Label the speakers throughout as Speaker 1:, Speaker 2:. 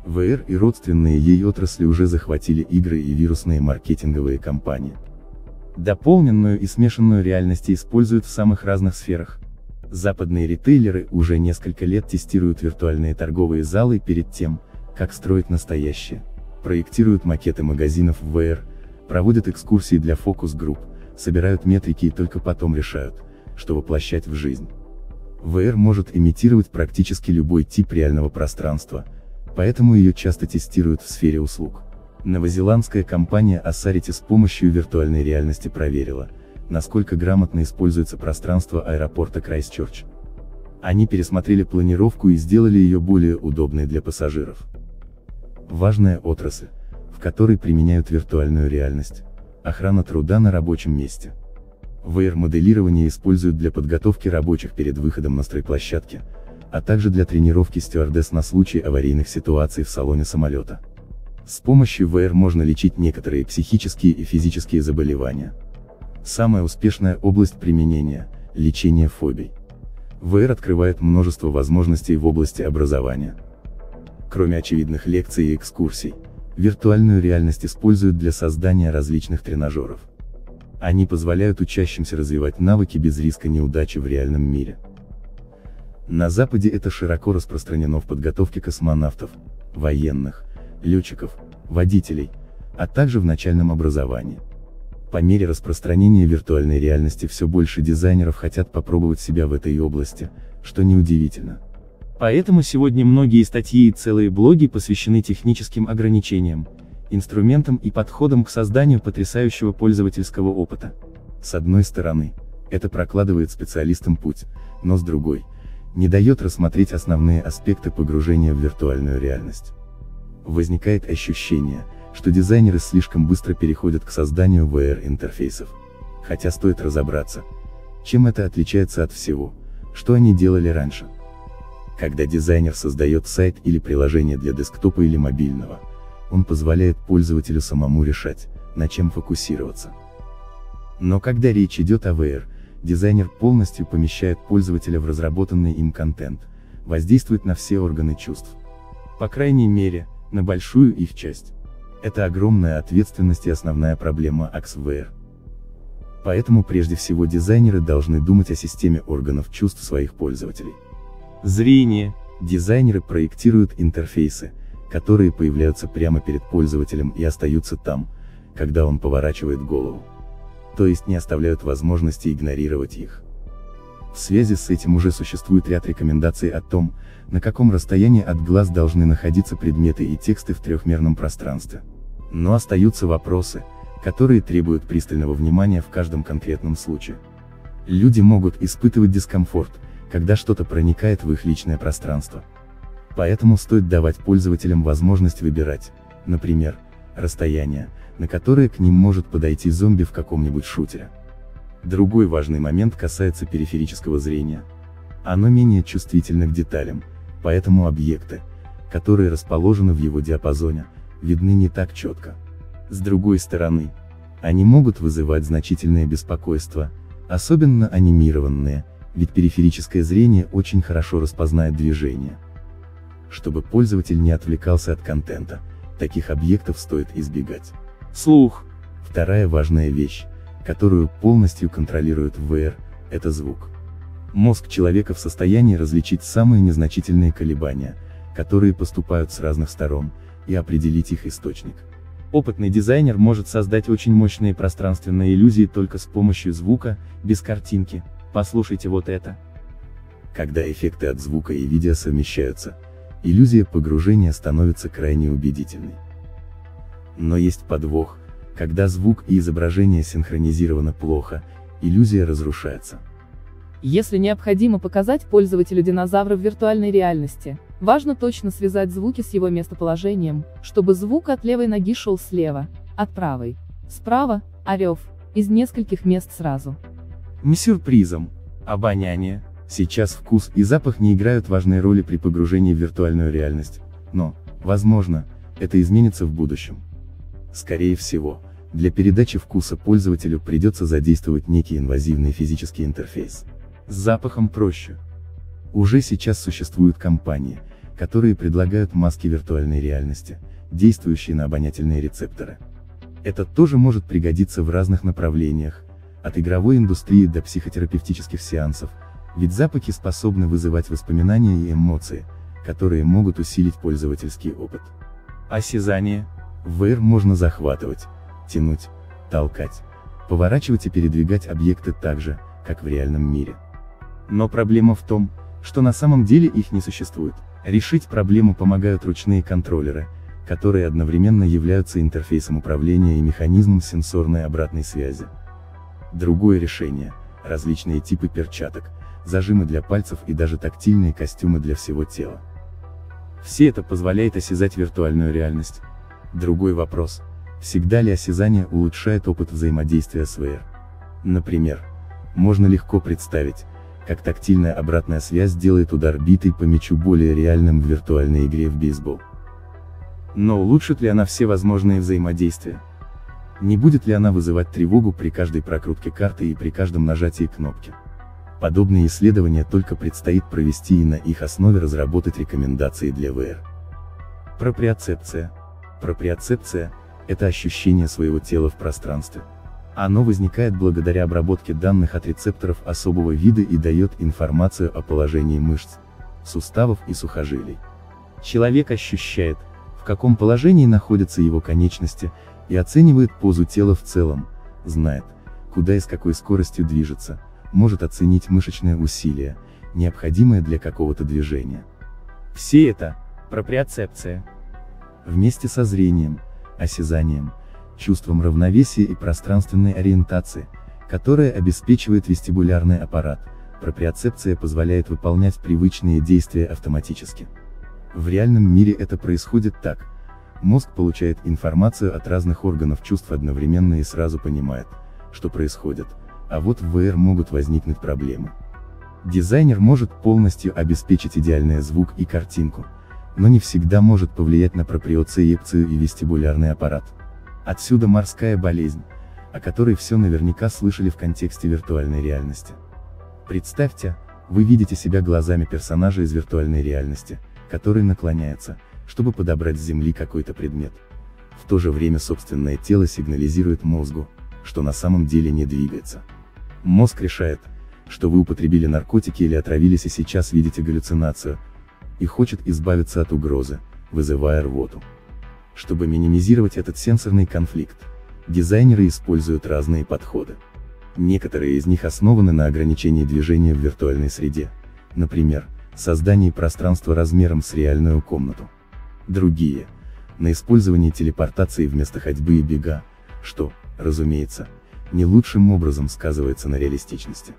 Speaker 1: VR и родственные ей отрасли уже захватили игры и вирусные маркетинговые кампании. Дополненную и смешанную реальность используют в самых разных сферах. Западные ритейлеры уже несколько лет тестируют виртуальные торговые залы перед тем, как строить настоящие. Проектируют макеты магазинов в VR, проводят экскурсии для фокус-групп, собирают метрики и только потом решают, что воплощать в жизнь. VR может имитировать практически любой тип реального пространства, поэтому ее часто тестируют в сфере услуг. Новозеландская компания Authority с помощью виртуальной реальности проверила, насколько грамотно используется пространство аэропорта Крайстчерч. Они пересмотрели планировку и сделали ее более удобной для пассажиров. Важная отрасль, в которой применяют виртуальную реальность – охрана труда на рабочем месте. VR-моделирование используют для подготовки рабочих перед выходом на стройплощадке, а также для тренировки стюардесс на случай аварийных ситуаций в салоне самолета. С помощью VR можно лечить некоторые психические и физические заболевания. Самая успешная область применения – лечение фобий. VR открывает множество возможностей в области образования. Кроме очевидных лекций и экскурсий, виртуальную реальность используют для создания различных тренажеров. Они позволяют учащимся развивать навыки без риска неудачи в реальном мире. На Западе это широко распространено в подготовке космонавтов, военных, летчиков, водителей, а также в начальном образовании. По мере распространения виртуальной реальности все больше дизайнеров хотят попробовать себя в этой области, что неудивительно.
Speaker 2: Поэтому сегодня многие статьи и целые блоги посвящены техническим ограничениям, инструментам и подходам к созданию потрясающего пользовательского опыта.
Speaker 1: С одной стороны, это прокладывает специалистам путь, но с другой, не дает рассмотреть основные аспекты погружения в виртуальную реальность. Возникает ощущение, что дизайнеры слишком быстро переходят к созданию VR-интерфейсов. Хотя стоит разобраться, чем это отличается от всего, что они делали раньше. Когда дизайнер создает сайт или приложение для десктопа или мобильного, он позволяет пользователю самому решать, на чем фокусироваться. Но когда речь идет о VR, дизайнер полностью помещает пользователя в разработанный им контент, воздействует на все органы чувств. По крайней мере, на большую их часть. Это огромная ответственность и основная проблема XVR. Поэтому прежде всего дизайнеры должны думать о системе органов чувств своих пользователей.
Speaker 2: Зрение.
Speaker 1: Дизайнеры проектируют интерфейсы, которые появляются прямо перед пользователем и остаются там, когда он поворачивает голову. То есть не оставляют возможности игнорировать их. В связи с этим уже существует ряд рекомендаций о том, на каком расстоянии от глаз должны находиться предметы и тексты в трехмерном пространстве. Но остаются вопросы, которые требуют пристального внимания в каждом конкретном случае. Люди могут испытывать дискомфорт, когда что-то проникает в их личное пространство. Поэтому стоит давать пользователям возможность выбирать, например, расстояние, на которое к ним может подойти зомби в каком-нибудь шутере. Другой важный момент касается периферического зрения. Оно менее чувствительно к деталям, поэтому объекты, которые расположены в его диапазоне, видны не так четко. С другой стороны, они могут вызывать значительное беспокойство, особенно анимированные, ведь периферическое зрение очень хорошо распознает движение. Чтобы пользователь не отвлекался от контента, таких объектов стоит избегать.
Speaker 2: Слух.
Speaker 1: Вторая важная вещь, которую полностью контролирует VR, это звук. Мозг человека в состоянии различить самые незначительные колебания, которые поступают с разных сторон, и определить их источник.
Speaker 2: Опытный дизайнер может создать очень мощные пространственные иллюзии только с помощью звука, без картинки. Послушайте вот это.
Speaker 1: Когда эффекты от звука и видео совмещаются, иллюзия погружения становится крайне убедительной. Но есть подвох: когда звук и изображение синхронизированы плохо, иллюзия разрушается.
Speaker 3: Если необходимо показать пользователю динозавра в виртуальной реальности, важно точно связать звуки с его местоположением, чтобы звук от левой ноги шел слева, от правой, справа, а рев из нескольких мест сразу.
Speaker 2: Сюрпризом. Обоняние.
Speaker 1: Сейчас вкус и запах не играют важной роли при погружении в виртуальную реальность, но, возможно, это изменится в будущем. Скорее всего, для передачи вкуса пользователю придется задействовать некий инвазивный физический интерфейс.
Speaker 2: С запахом проще.
Speaker 1: Уже сейчас существуют компании, которые предлагают маски виртуальной реальности, действующие на обонятельные рецепторы. Это тоже может пригодиться в разных направлениях, от игровой индустрии до психотерапевтических сеансов, ведь запахи способны вызывать воспоминания и эмоции, которые могут усилить пользовательский опыт.
Speaker 2: Осязание.
Speaker 1: В VR можно захватывать, тянуть, толкать, поворачивать и передвигать объекты так же, как в реальном мире.
Speaker 2: Но проблема в том, что на самом деле их не существует.
Speaker 1: Решить проблему помогают ручные контроллеры, которые одновременно являются интерфейсом управления и механизмом сенсорной обратной связи. Другое решение – различные типы перчаток, зажимы для пальцев и даже тактильные костюмы для всего тела.
Speaker 2: Все это позволяет осязать виртуальную реальность.
Speaker 1: Другой вопрос – всегда ли осязание улучшает опыт взаимодействия с VR? Например, можно легко представить, как тактильная обратная связь делает удар битой по мячу более реальным в виртуальной игре в бейсбол.
Speaker 2: Но улучшит ли она все возможные взаимодействия?
Speaker 1: Не будет ли она вызывать тревогу при каждой прокрутке карты и при каждом нажатии кнопки? Подобные исследования только предстоит провести и на их основе разработать рекомендации для VR.
Speaker 2: Проприоцепция.
Speaker 1: Проприоцепция – это ощущение своего тела в пространстве. Оно возникает благодаря обработке данных от рецепторов особого вида и дает информацию о положении мышц, суставов и сухожилий.
Speaker 2: Человек ощущает,
Speaker 1: в каком положении находятся его конечности, и оценивает позу тела в целом, знает, куда и с какой скоростью движется, может оценить мышечное усилие, необходимое для какого-то движения.
Speaker 2: Все это – проприоцепция.
Speaker 1: Вместе со зрением, осязанием, чувством равновесия и пространственной ориентации, которая обеспечивает вестибулярный аппарат, проприоцепция позволяет выполнять привычные действия автоматически. В реальном мире это происходит так. Мозг получает информацию от разных органов чувств одновременно и сразу понимает, что происходит, а вот в VR могут возникнуть проблемы. Дизайнер может полностью обеспечить идеальный звук и картинку, но не всегда может повлиять на проприоцепцию и вестибулярный аппарат. Отсюда морская болезнь, о которой все наверняка слышали в контексте виртуальной реальности. Представьте, вы видите себя глазами персонажа из виртуальной реальности, который наклоняется, чтобы подобрать с земли какой-то предмет. В то же время собственное тело сигнализирует мозгу, что на самом деле не двигается. Мозг решает, что вы употребили наркотики или отравились и сейчас видите галлюцинацию, и хочет избавиться от угрозы, вызывая рвоту. Чтобы минимизировать этот сенсорный конфликт, дизайнеры используют разные подходы. Некоторые из них основаны на ограничении движения в виртуальной среде, например, создании пространства размером с реальную комнату. Другие – на использовании телепортации вместо ходьбы и бега, что, разумеется, не лучшим образом сказывается на реалистичности.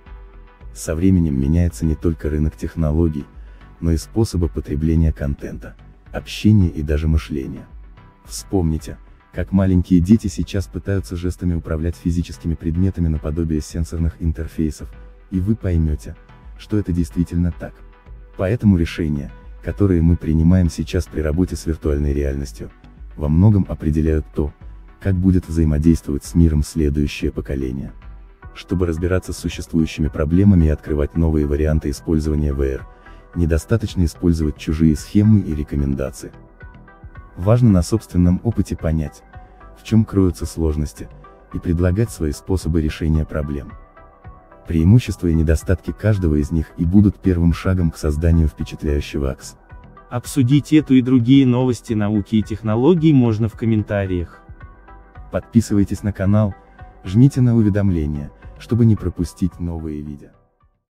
Speaker 1: Со временем меняется не только рынок технологий, но и способы потребления контента, общения и даже мышления. Вспомните, как маленькие дети сейчас пытаются жестами управлять физическими предметами наподобие сенсорных интерфейсов, и вы поймете, что это действительно так. Поэтому решения, которые мы принимаем сейчас при работе с виртуальной реальностью, во многом определяют то, как будет взаимодействовать с миром следующее поколение. Чтобы разбираться с существующими проблемами и открывать новые варианты использования VR, недостаточно использовать чужие схемы и рекомендации. Важно на собственном опыте понять, в чем кроются сложности, и предлагать свои способы решения проблем. Преимущества и недостатки каждого из них и будут первым шагом к созданию впечатляющего АКС.
Speaker 2: Обсудить эту и другие новости науки и технологий можно в комментариях.
Speaker 1: Подписывайтесь на канал, жмите на уведомления, чтобы не пропустить новые видео.